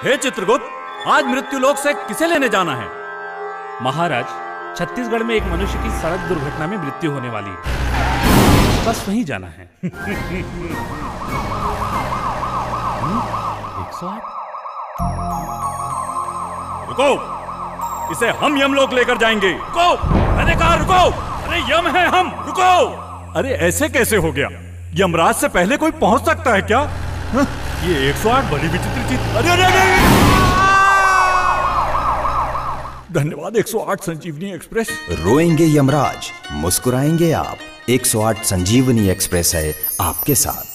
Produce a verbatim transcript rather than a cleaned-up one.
हे चित्रगुप्त, आज मृत्युलोक से किसे लेने जाना है? महाराज, छत्तीसगढ़ में एक मनुष्य की सड़क दुर्घटना में मृत्यु होने वाली है, बस वहीं जाना है। एक सौ आठ। रुको, इसे हम यमलोक लेकर जाएंगे। रुको, मैंने कहा रुको। अरे यम है हम, रुको। अरे ऐसे कैसे हो गया? यमराज से पहले कोई पहुंच सकता है क्या? हा? ये एक सौ आठ बड़ी विचित्र चीज। अरे अरे अरे धन्यवाद एक सौ आठ संजीवनी एक्सप्रेस। रोएंगे यमराज, मुस्कुराएंगे आप। एक सौ आठ संजीवनी एक्सप्रेस है आपके साथ।